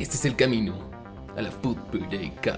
Este es el camino a la Foot Birthday Cup.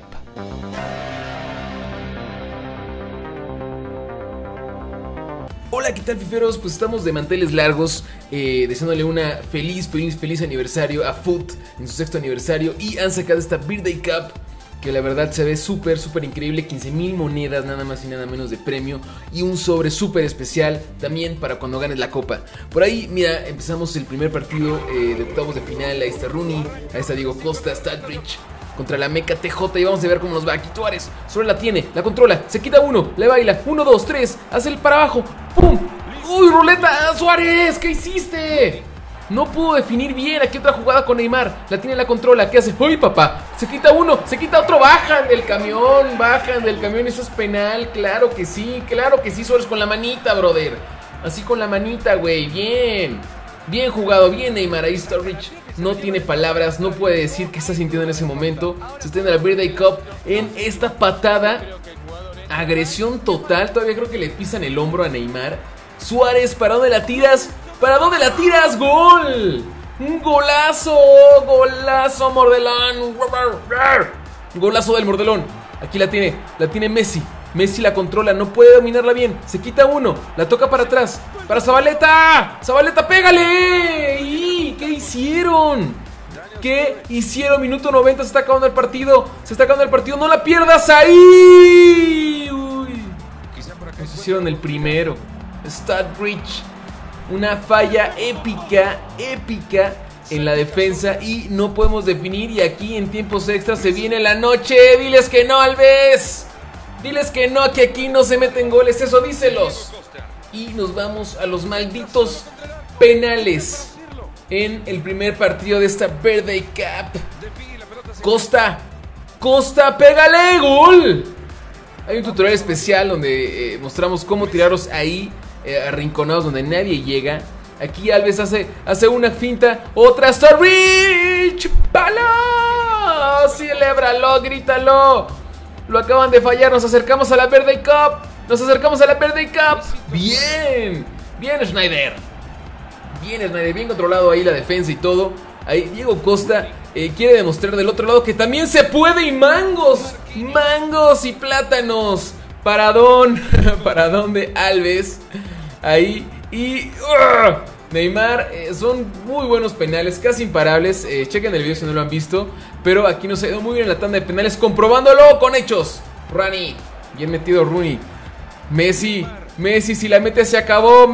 Hola, ¿qué tal, fiferos? Pues estamos de manteles largos, deseándole una feliz aniversario a Foot en su 6º aniversario. Y han sacado esta Birthday Cup que la verdad se ve súper increíble. 15,000 monedas nada más y nada menos de premio, y un sobre súper especial también para cuando ganes la copa. Por ahí, mira, empezamos el primer partido de octavos de final. Ahí está Rooney, ahí está Diego Costa, Stadbridge contra la Meca TJ, y vamos a ver cómo nos va. Aquí Suárez, Suárez la tiene, la controla, se quita uno, le baila, 1, 2, 3, hace el para abajo, ¡pum! ¡Uy, ruleta! ¡Suárez! ¿Qué hiciste? No pudo definir bien. Aquí otra jugada con Neymar, la tiene, la controla, ¿qué hace? ¡Uy, papá! Se quita uno, se quita otro, bajan del camión, eso es penal, claro que sí, Suárez con la manita, brother. Así con la manita, güey, bien jugado, bien Neymar. Ahí Sturridge no tiene palabras, no puede decir qué está sintiendo en ese momento. Se está en la Birthday Cup en esta patada, agresión total. Todavía creo que le pisan el hombro a Neymar. Suárez, ¿para dónde la tiras? ¿Para dónde la tiras? ¡Gol! ¡Un golazo! ¡Golazo, Mordelón! ¡Golazo del Mordelón! Aquí la tiene Messi. Messi la controla, no puede dominarla bien. Se quita uno, la toca para atrás. ¡Para Zabaleta! ¡Zabaleta, pégale! ¿Y qué hicieron? ¿Qué hicieron? Minuto 90, se está acabando el partido. ¡No la pierdas ahí! ¡Uy! Nos hicieron el primero. Stadbridge, una falla épica en la defensa, y no podemos definir. Y aquí en tiempos extras se viene la noche. Diles que no, Alves. Diles que no, que aquí no se meten goles. Eso díselos. Y nos vamos a los malditos penales en el primer partido de esta Birthday Cup. Costa, pégale, gol. Hay un tutorial especial donde mostramos cómo tirarlos ahí, arrinconados donde nadie llega. Aquí Alves hace una finta, otra, Sturridge, ¡palo! Celébralo, grítalo. Lo acaban de fallar, nos acercamos a la Birthday Cup. Bien Schneider, bien controlado ahí la defensa y todo. Ahí Diego Costa quiere demostrar del otro lado que también se puede, y mangos y plátanos. Paradón de Alves ahí. Y Neymar, son muy buenos penales, casi imparables. Chequen el video si no lo han visto. Pero aquí nos ha ido muy bien en la tanda de penales, comprobándolo con hechos. Rooney, bien metido Rooney. Messi, si la mete se acabó.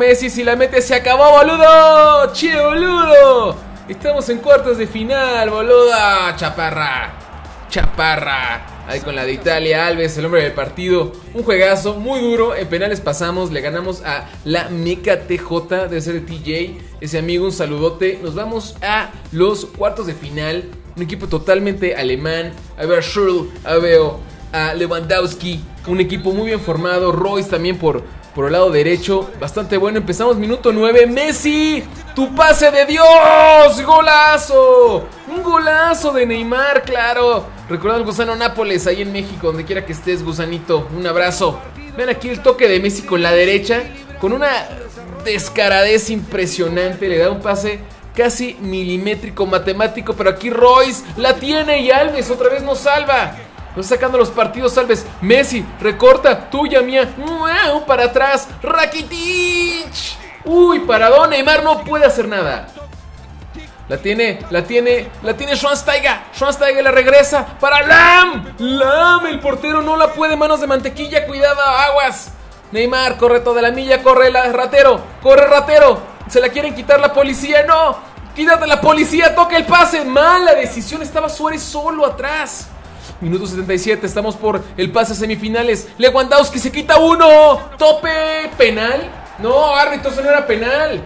Boludo, che, boludo. Estamos en cuartos de final, boluda. Chaparra. Ahí con la de Italia, Alves, el hombre del partido. Un juegazo, muy duro. En penales pasamos, le ganamos a la Meca TJ, debe ser de TJ. Ese amigo, un saludote. Nos vamos a los cuartos de final. Un equipo totalmente alemán. A ver, Schürrle, a Lewandowski. Un equipo muy bien formado. Royce también por el lado derecho, bastante bueno. Empezamos minuto 9. Messi, tu pase de Dios, golazo. Un golazo de Neymar, claro. Recordando el Gusano Nápoles ahí en México, donde quiera que estés, gusanito, un abrazo. Vean aquí el toque de Messi con la derecha, con una descaradez impresionante. Le da un pase casi milimétrico, matemático. Pero aquí Royce la tiene, y Alves otra vez nos salva. Nos está sacando los partidos, Alves. Messi, recorta, tuya, mía. Para atrás, Rakitic. Uy, paradón, Neymar no puede hacer nada. La tiene Schweinsteiger la regresa para Lam, el portero no la puede, manos de mantequilla, cuidado, aguas. Neymar corre toda la milla, corre ratero. Se la quieren quitar la policía, no. Quítate la policía, toca el pase. Mala decisión, estaba Suárez solo atrás. Minuto 77, estamos por el pase a semifinales. Lewandowski se quita uno. Tope, penal. No, árbitro, ese no era penal.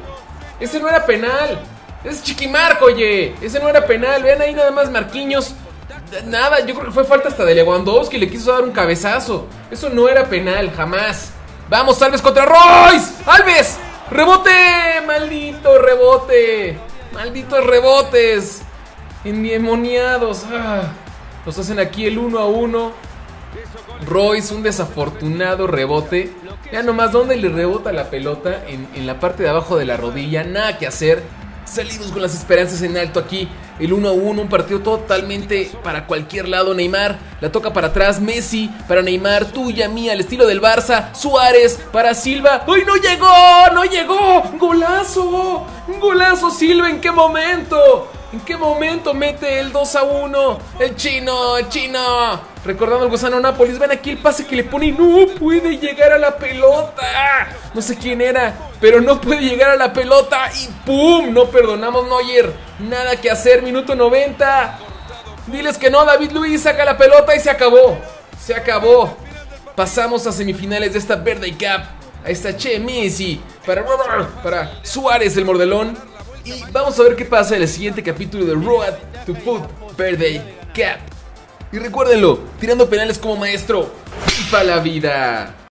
Es Chiquimarco, oye. Ese no era penal. Vean ahí nada más Marquinhos. Nada, yo creo que fue falta hasta de Lewandowski. Le quiso dar un cabezazo. Eso no era penal, jamás. Vamos, Alves contra Royce. Alves, rebote. Malditos rebotes endemoniados. Nos hacen aquí el 1-1. Royce, un desafortunado rebote. Vean nomás dónde le rebota la pelota, en la parte de abajo de la rodilla. Nada que hacer. Salimos con las esperanzas en alto aquí. El 1-1, un partido totalmente para cualquier lado. Neymar la toca para atrás. Messi para Neymar, tuya, mía, al estilo del Barça. Suárez para Silva. ¡Ay, no llegó! ¡No llegó! ¡Golazo! ¡Golazo, Silva! ¿En qué momento? ¿En qué momento mete el 2-1? El chino, el chino. Recordando el gusano Nápoles. Ven aquí el pase que le pone y no puede llegar a la pelota. No sé quién era, pero no puede llegar a la pelota. Y ¡pum! No perdonamos, Neuer. Nada que hacer, minuto 90. Diles que no, David Luiz. Saca la pelota y se acabó. Se acabó. Pasamos a semifinales de esta Birthday Cup. Ahí está Che Messi para Suárez, el mordelón. Y vamos a ver qué pasa en el siguiente capítulo de Road to Foot Birthday Cup. Y recuérdenlo, tirando penales como maestro. ¡Viva la vida!